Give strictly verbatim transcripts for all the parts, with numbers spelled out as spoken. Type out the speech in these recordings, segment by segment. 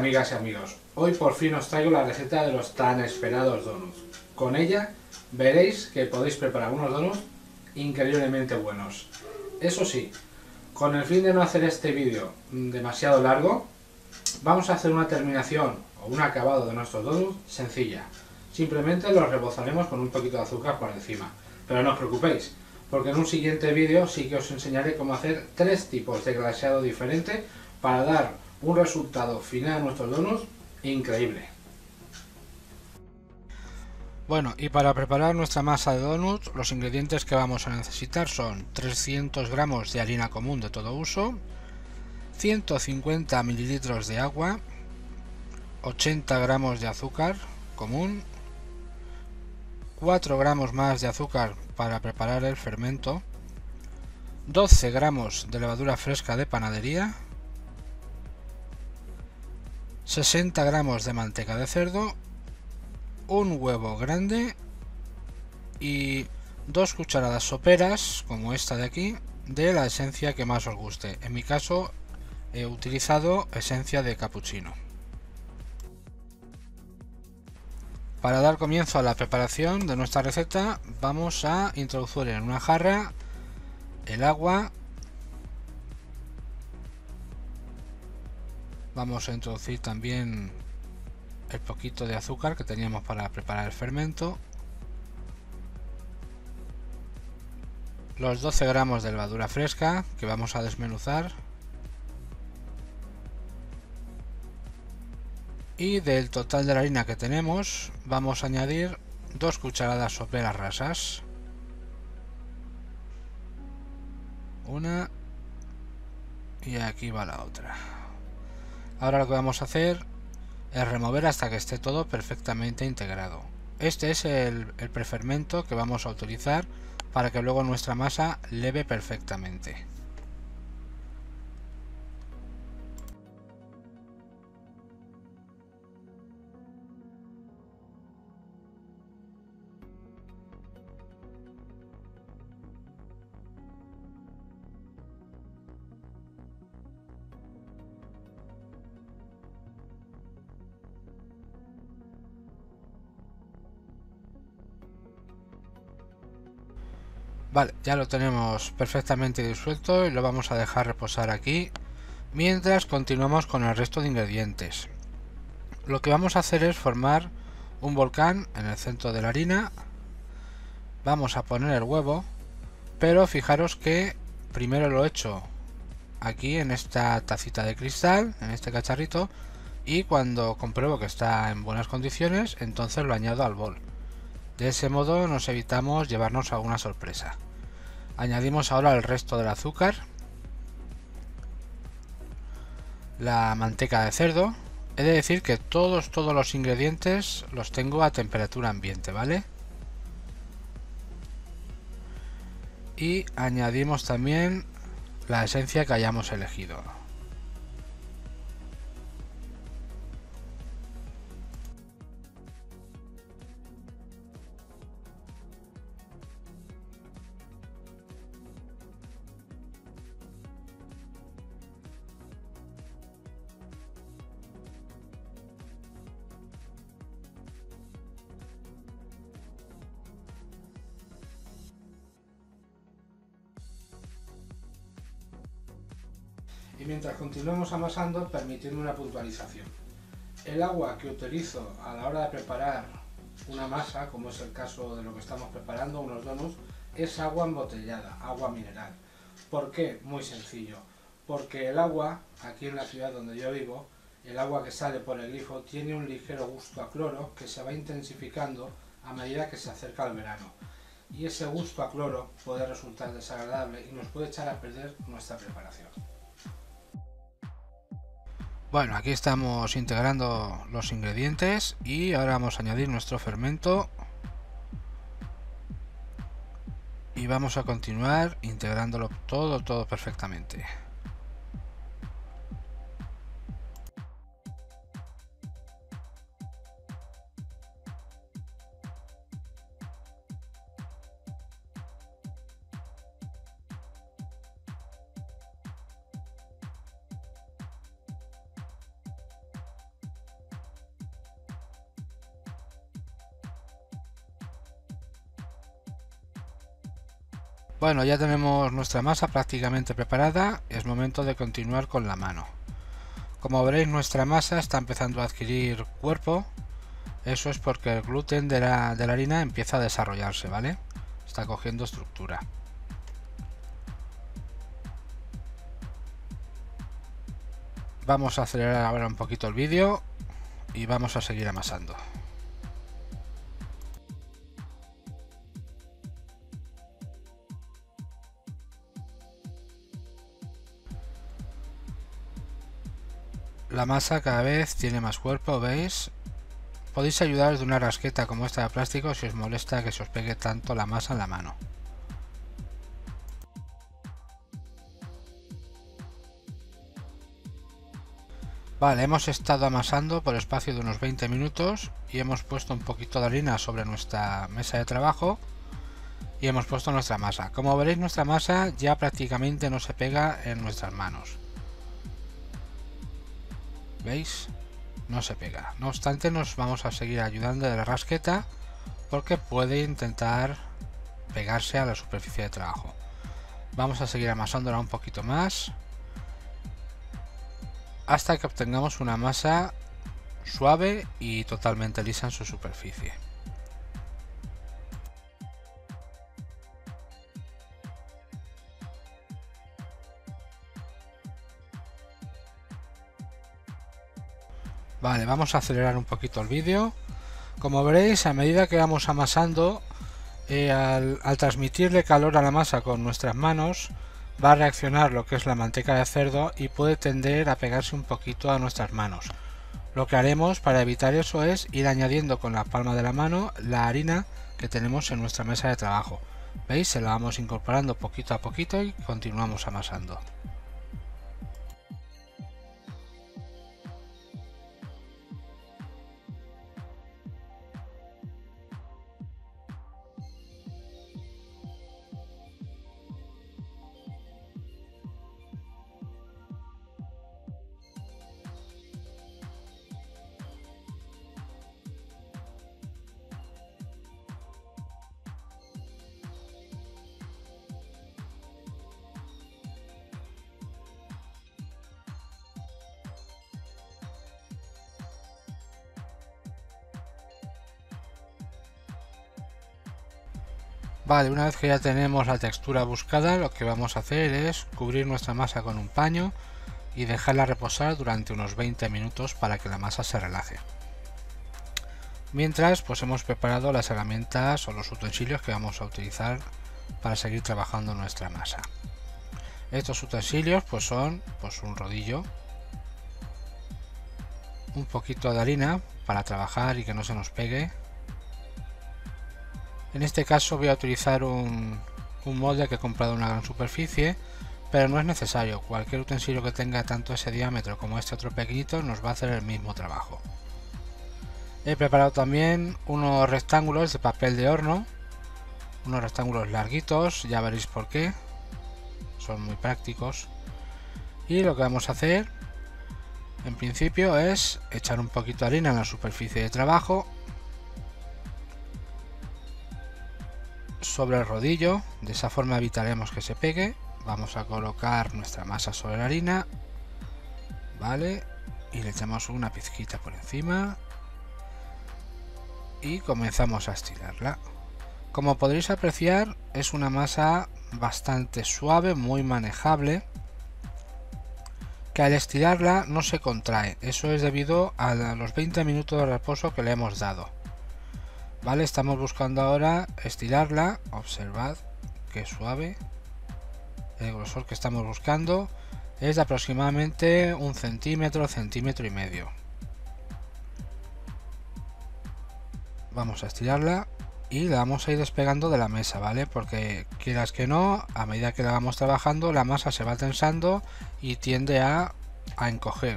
amigas y amigos, hoy por fin os traigo la receta de los tan esperados donuts. Con ella veréis que podéis preparar unos donuts increíblemente buenos. Eso sí, con el fin de no hacer este vídeo demasiado largo, vamos a hacer una terminación o un acabado de nuestros donuts sencilla. Simplemente los rebozaremos con un poquito de azúcar por encima. Pero no os preocupéis, porque en un siguiente vídeo sí que os enseñaré cómo hacer tres tipos de glaseado diferente para dar un resultado final a nuestros donuts increíble. Bueno, y para preparar nuestra masa de donuts, los ingredientes que vamos a necesitar son trescientos gramos de harina común de todo uso, ciento cincuenta mililitros de agua, ochenta gramos de azúcar común, cuatro gramos más de azúcar para preparar el fermento, doce gramos de levadura fresca de panadería, sesenta gramos de manteca de cerdo, un huevo grande y dos cucharadas soperas, como esta de aquí, de la esencia que más os guste. En mi caso he utilizado esencia de capuchino. Para dar comienzo a la preparación de nuestra receta, vamos a introducir en una jarra el agua. Vamos a introducir también el poquito de azúcar que teníamos para preparar el fermento, los doce gramos de levadura fresca que vamos a desmenuzar, y del total de la harina que tenemos vamos a añadir dos cucharadas soperas rasas, una y aquí va la otra. Ahora lo que vamos a hacer es remover hasta que esté todo perfectamente integrado. Este es el, el prefermento que vamos a utilizar para que luego nuestra masa leve perfectamente. Vale, ya lo tenemos perfectamente disuelto y lo vamos a dejar reposar aquí mientras continuamos con el resto de ingredientes. Lo que vamos a hacer es formar un volcán en el centro de la harina. Vamos a poner el huevo, pero fijaros que primero lo he hecho aquí en esta tacita de cristal, en este cacharrito, y cuando compruebo que está en buenas condiciones, entonces lo añado al bol. De ese modo nos evitamos llevarnos alguna sorpresa. Añadimos ahora el resto del azúcar, la manteca de cerdo. He de decir que todos, todos los ingredientes los tengo a temperatura ambiente, ¿vale? Y añadimos también la esencia que hayamos elegido. Y mientras continuamos amasando, permitidme una puntualización. El agua que utilizo a la hora de preparar una masa, como es el caso de lo que estamos preparando, unos donuts, es agua embotellada, agua mineral. ¿Por qué? Muy sencillo. Porque el agua, aquí en la ciudad donde yo vivo, el agua que sale por el grifo tiene un ligero gusto a cloro que se va intensificando a medida que se acerca el verano. Y ese gusto a cloro puede resultar desagradable y nos puede echar a perder nuestra preparación. Bueno, aquí estamos integrando los ingredientes y ahora vamos a añadir nuestro fermento y vamos a continuar integrándolo todo, todo perfectamente. Bueno, ya tenemos nuestra masa prácticamente preparada, es momento de continuar con la mano. Como veréis, nuestra masa está empezando a adquirir cuerpo. Eso es porque el gluten de la, de la harina empieza a desarrollarse, ¿vale? Está cogiendo estructura. Vamos a acelerar ahora un poquito el vídeo y vamos a seguir amasando. La masa cada vez tiene más cuerpo, ¿veis? Podéis ayudaros de una rasqueta como esta de plástico si os molesta que se os pegue tanto la masa en la mano. Vale, hemos estado amasando por espacio de unos veinte minutos y hemos puesto un poquito de harina sobre nuestra mesa de trabajo y hemos puesto nuestra masa. Como veréis, nuestra masa ya prácticamente no se pega en nuestras manos. ¿Veis? No se pega. No obstante, nos vamos a seguir ayudando de la rasqueta porque puede intentar pegarse a la superficie de trabajo. Vamos a seguir amasándola un poquito más hasta que obtengamos una masa suave y totalmente lisa en su superficie. Vale, vamos a acelerar un poquito el vídeo. Como veréis, a medida que vamos amasando, eh, al, al transmitirle calor a la masa con nuestras manos, va a reaccionar lo que es la manteca de cerdo y puede tender a pegarse un poquito a nuestras manos. Lo que haremos para evitar eso es ir añadiendo con la palma de la mano la harina que tenemos en nuestra mesa de trabajo. ¿Veis? Se la vamos incorporando poquito a poquito y continuamos amasando. Vale, una vez que ya tenemos la textura buscada, lo que vamos a hacer es cubrir nuestra masa con un paño y dejarla reposar durante unos veinte minutos para que la masa se relaje. Mientras, pues hemos preparado las herramientas o los utensilios que vamos a utilizar para seguir trabajando nuestra masa. Estos utensilios pues son pues un rodillo, un poquito de harina para trabajar y que no se nos pegue. En este caso voy a utilizar un, un molde que he comprado en una gran superficie, pero no es necesario. Cualquier utensilio que tenga tanto ese diámetro como este otro pequeñito nos va a hacer el mismo trabajo. He preparado también unos rectángulos de papel de horno, unos rectángulos larguitos, ya veréis por qué, son muy prácticos. Y lo que vamos a hacer en principio es echar un poquito de harina en la superficie de trabajo, sobre el rodillo, de esa forma evitaremos que se pegue. Vamos a colocar nuestra masa sobre la harina, vale, y le echamos una pizquita por encima y comenzamos a estirarla. Como podréis apreciar, es una masa bastante suave, muy manejable, que al estirarla no se contrae. Eso es debido a los veinte minutos de reposo que le hemos dado. Vale, estamos buscando ahora estirarla. Observad que suave. El grosor que estamos buscando es de aproximadamente un centímetro, centímetro y medio. Vamos a estirarla y la vamos a ir despegando de la mesa, ¿vale? Porque quieras que no, a medida que la vamos trabajando, la masa se va tensando y tiende a, a encoger.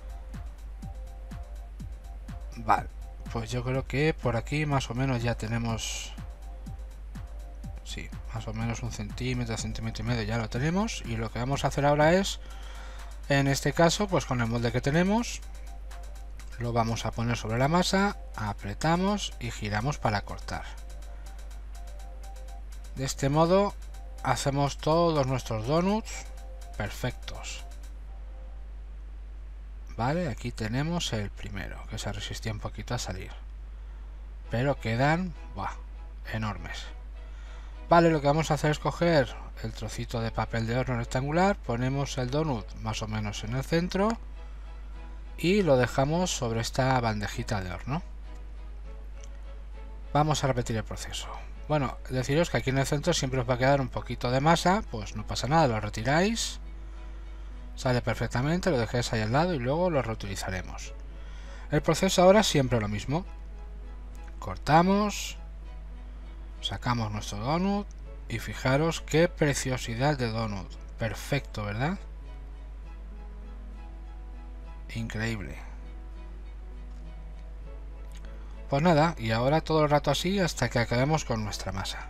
Vale. Pues yo creo que por aquí más o menos ya tenemos, sí, más o menos un centímetro, centímetro y medio ya lo tenemos. Y lo que vamos a hacer ahora es, en este caso, pues con el molde que tenemos, lo vamos a poner sobre la masa, apretamos y giramos para cortar. De este modo hacemos todos nuestros donuts perfectos. Vale, aquí tenemos el primero, que se resistía un poquito a salir, pero quedan ¡buah!, enormes. Vale, lo que vamos a hacer es coger el trocito de papel de horno rectangular, ponemos el donut más o menos en el centro y lo dejamos sobre esta bandejita de horno. Vamos a repetir el proceso. Bueno, deciros que aquí en el centro siempre os va a quedar un poquito de masa, pues no pasa nada, lo retiráis, sale perfectamente, lo dejáis ahí al lado y luego lo reutilizaremos. El proceso ahora es siempre lo mismo. Cortamos, sacamos nuestro donut y fijaros qué preciosidad de donut. Perfecto, ¿verdad? Increíble. Pues nada, y ahora todo el rato así hasta que acabemos con nuestra masa.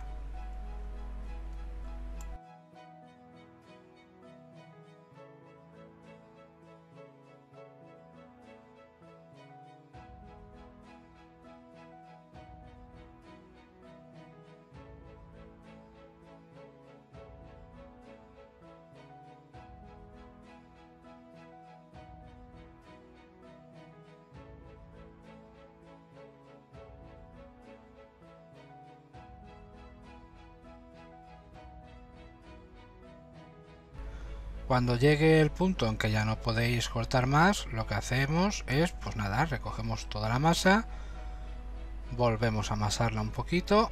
Cuando llegue el punto en que ya no podéis cortar más, lo que hacemos es, pues nada, recogemos toda la masa, volvemos a amasarla un poquito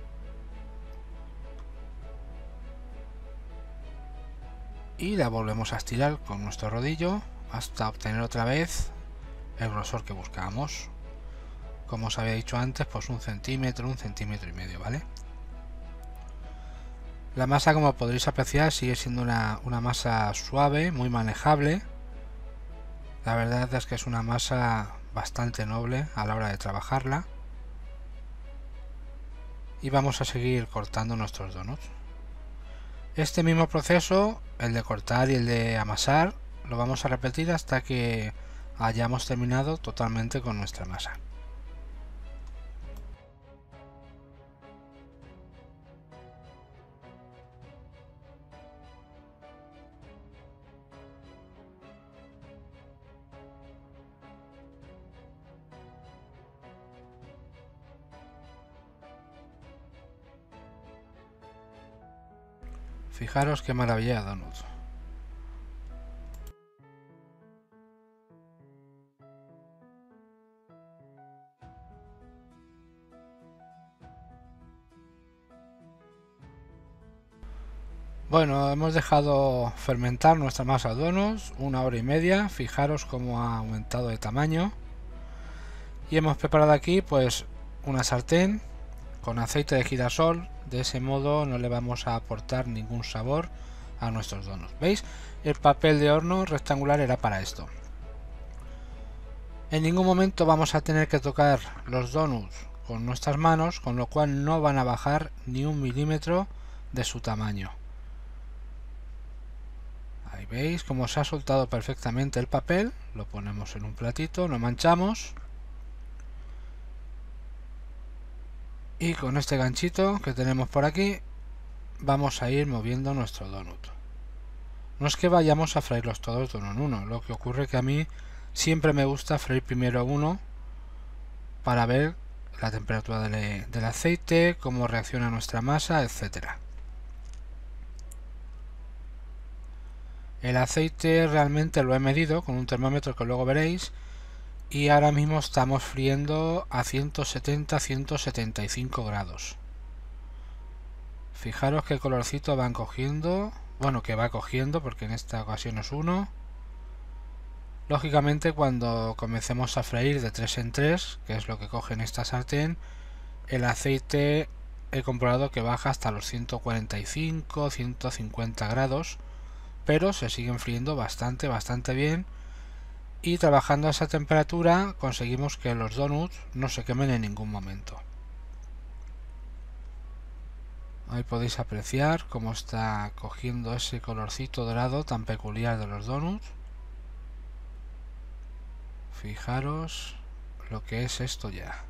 y la volvemos a estirar con nuestro rodillo hasta obtener otra vez el grosor que buscamos. Como os había dicho antes, pues un centímetro, un centímetro y medio, ¿vale? La masa, como podréis apreciar, sigue siendo una, una masa suave, muy manejable. La verdad es que es una masa bastante noble a la hora de trabajarla. Y vamos a seguir cortando nuestros donuts. Este mismo proceso, el de cortar y el de amasar, lo vamos a repetir hasta que hayamos terminado totalmente con nuestra masa. Fijaros qué maravilla de donut. Bueno, hemos dejado fermentar nuestra masa de donuts una hora y media. Fijaros cómo ha aumentado de tamaño. Y hemos preparado aquí pues una sartén con aceite de girasol. De ese modo no le vamos a aportar ningún sabor a nuestros donuts. ¿Veis? El papel de horno rectangular era para esto. En ningún momento vamos a tener que tocar los donuts con nuestras manos, con lo cual no van a bajar ni un milímetro de su tamaño. Ahí veis cómo se ha soltado perfectamente el papel. Lo ponemos en un platito, lo manchamos. Y con este ganchito que tenemos por aquí vamos a ir moviendo nuestro donut. No es que vayamos a freírlos todos de uno en uno, lo que ocurre que a mí siempre me gusta freír primero uno para ver la temperatura del, del aceite, cómo reacciona nuestra masa, etcétera. El aceite realmente lo he medido con un termómetro que luego veréis y ahora mismo estamos friendo a ciento setenta a ciento setenta y cinco grados. Fijaros qué colorcito van cogiendo, bueno, que va cogiendo porque en esta ocasión es uno. Lógicamente cuando comencemos a freír de tres en tres, que es lo que coge en esta sartén, el aceite he comprobado que baja hasta los ciento cuarenta y cinco a ciento cincuenta grados, pero se siguen friendo bastante, bastante bien. Y trabajando a esa temperatura conseguimos que los donuts no se quemen en ningún momento. Ahí podéis apreciar cómo está cogiendo ese colorcito dorado tan peculiar de los donuts. Fijaros lo que es esto ya.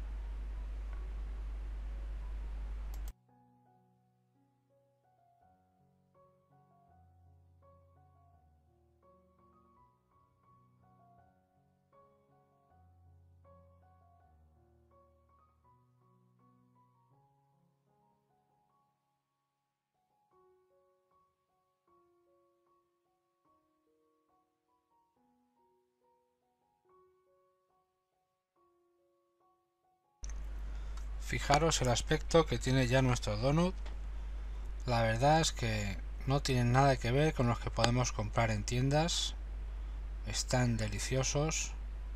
Fijaros el aspecto que tiene ya nuestro donut. La verdad es que no tienen nada que ver con los que podemos comprar en tiendas. Están deliciosos.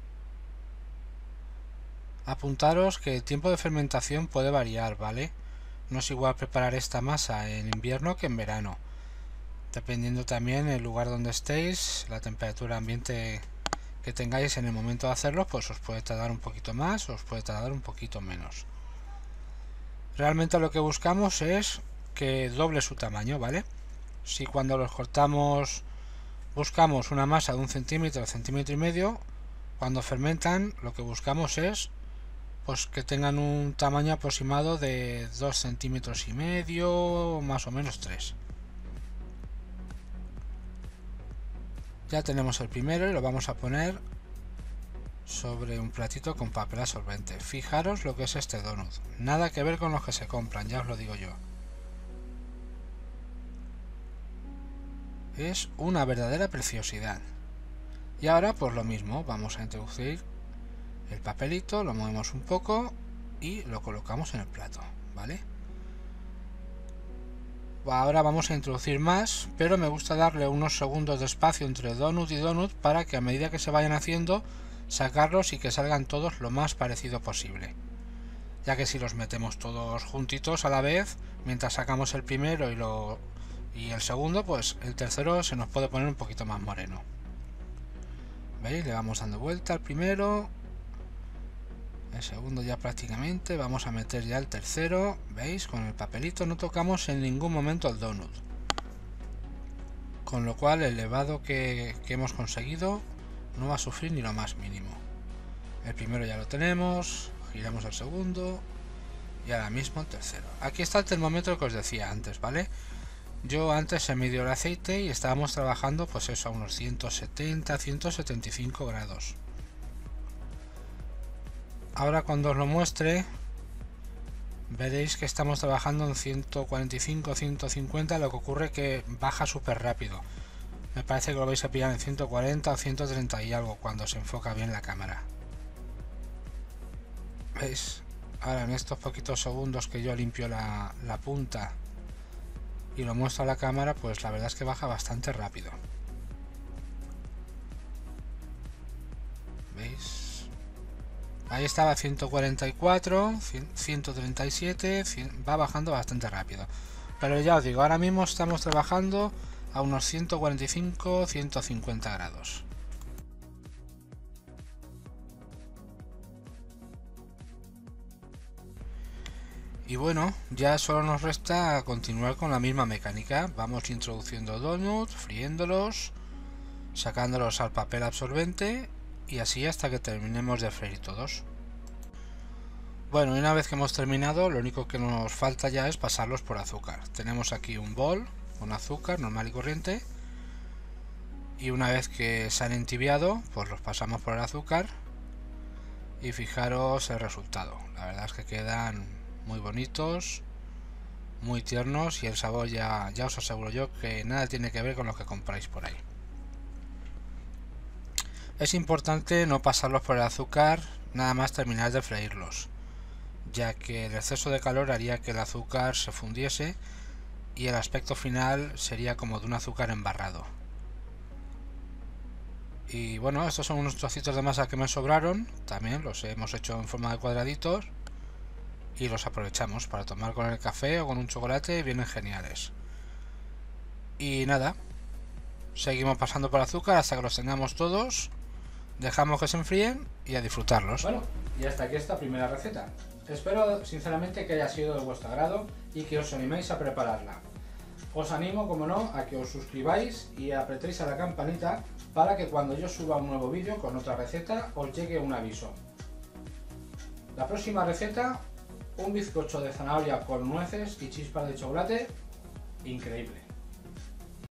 Apuntaros que el tiempo de fermentación puede variar, ¿vale? No es igual preparar esta masa en invierno que en verano. Dependiendo también el lugar donde estéis, la temperatura ambiente que tengáis en el momento de hacerlo, pues os puede tardar un poquito más o os puede tardar un poquito menos. Realmente lo que buscamos es que doble su tamaño, ¿vale? Si cuando los cortamos buscamos una masa de un centímetro, centímetro y medio, cuando fermentan lo que buscamos es pues que tengan un tamaño aproximado de dos centímetros y medio, más o menos tres. Ya tenemos el primero y lo vamos a poner sobre un platito con papel absorbente. Fijaros lo que es este donut, nada que ver con los que se compran, ya os lo digo yo. Es una verdadera preciosidad. Y ahora pues lo mismo, vamos a introducir el papelito, lo movemos un poco y lo colocamos en el plato, ¿vale? Ahora vamos a introducir más, pero me gusta darle unos segundos de espacio entre donut y donut para que a medida que se vayan haciendo, sacarlos y que salgan todos lo más parecido posible. Ya que si los metemos todos juntitos a la vez, mientras sacamos el primero y, lo, y el segundo, pues el tercero se nos puede poner un poquito más moreno. ¿Veis? Le vamos dando vuelta al primero. El segundo ya prácticamente, vamos a meter ya el tercero, ¿veis? Con el papelito no tocamos en ningún momento el donut. Con lo cual el levado que, que hemos conseguido no va a sufrir ni lo más mínimo. El primero ya lo tenemos, giramos el segundo y ahora mismo el tercero. Aquí está el termómetro que os decía antes, ¿vale? Yo antes he medido el aceite y estábamos trabajando pues eso a unos ciento setenta, ciento setenta y cinco grados. Ahora cuando os lo muestre veréis que estamos trabajando en ciento cuarenta y cinco, ciento cincuenta, lo que ocurre que baja súper rápido. Me parece que lo vais a pillar en ciento cuarenta o ciento treinta y algo cuando se enfoca bien la cámara. ¿Veis? Ahora en estos poquitos segundos que yo limpio la, la punta y lo muestro a la cámara, pues la verdad es que baja bastante rápido. ¿Veis? Ahí estaba ciento cuarenta y cuatro, ciento treinta y siete, va bajando bastante rápido. Pero ya os digo, ahora mismo estamos trabajando a unos ciento cuarenta y cinco, ciento cincuenta grados. Y bueno, ya solo nos resta continuar con la misma mecánica. Vamos introduciendo donuts, friéndolos, sacándolos al papel absorbente y así hasta que terminemos de freír todos. Bueno, y una vez que hemos terminado, lo único que nos falta ya es pasarlos por azúcar. Tenemos aquí un bol con azúcar normal y corriente y una vez que se han entibiado, pues los pasamos por el azúcar y fijaros el resultado. La verdad es que quedan muy bonitos, muy tiernos y el sabor ya, ya os aseguro yo que nada tiene que ver con lo que compráis por ahí. Es importante no pasarlos por el azúcar nada más terminar de freírlos, ya que el exceso de calor haría que el azúcar se fundiese y el aspecto final sería como de un azúcar embarrado. Y bueno, estos son unos trocitos de masa que me sobraron, también los hemos hecho en forma de cuadraditos y los aprovechamos para tomar con el café o con un chocolate, vienen geniales. Y nada, seguimos pasando por azúcar hasta que los tengamos todos. Dejamos que se enfríen y a disfrutarlos. Bueno, y hasta aquí esta primera receta. Espero sinceramente que haya sido de vuestro agrado y que os animéis a prepararla. Os animo, como no, a que os suscribáis y apretéis a la campanita para que cuando yo suba un nuevo vídeo con otra receta os llegue un aviso. La próxima receta, un bizcocho de zanahoria con nueces y chispas de chocolate, increíble.